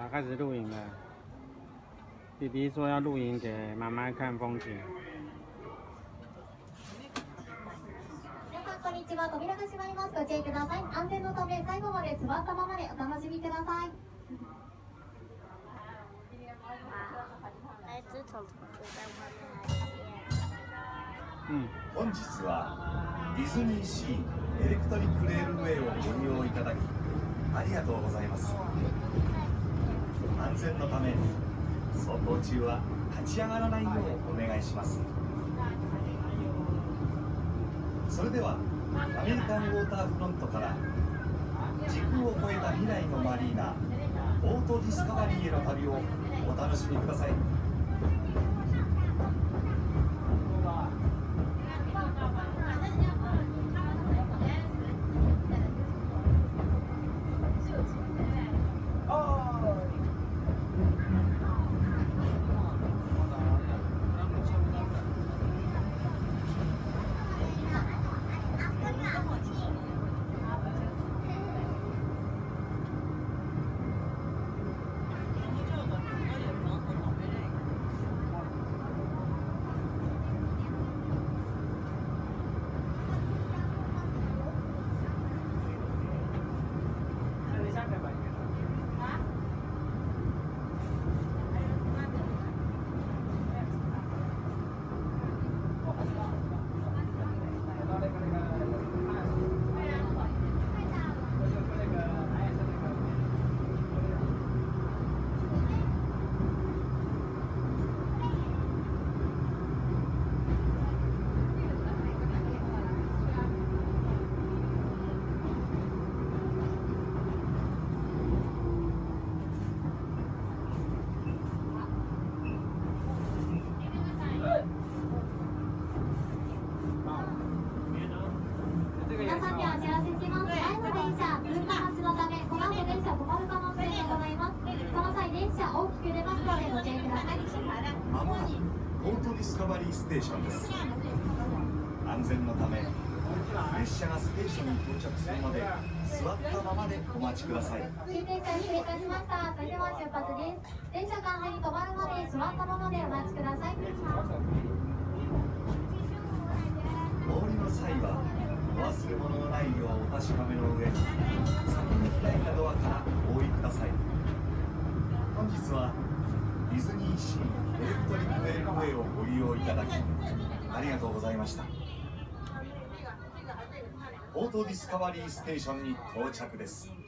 开始录影了。弟弟说要录影给妈妈看风景。 皆さんこんにちは。扉が閉まります。ご注意ください。安全のため最後まで座ったままでお楽しみください。 本日はディズニーシーエレクトリックレールウェイをご利用いただきありがとうございます。安全のため走行中は立ち上がらないようお願いします。それではアメリカンウォーターフロントから時空を超えた未来のマリーナオートディスカバリーへの旅をお楽しみください。 皆さんにお知らせします。前の電車通過待ちのためこの後電車止まる可能性がございます。その際電車大きく出ますのでご注意ください。 まもなくオートディスカバリーステーションです。安全のため列車がステーションに到着するまで座ったままでお待ちください。 終電車失礼いたしました。それでは出発です。電車が完全に止まるまで座ったままでお待ちください。 お降りの際はお忘れ物のないようお確かめの上先に開いたドアからお降りください。本日はディズニーシーエレクトリックレールウェイをご利用いただきありがとうございました。オートディスカバリーステーションに到着です。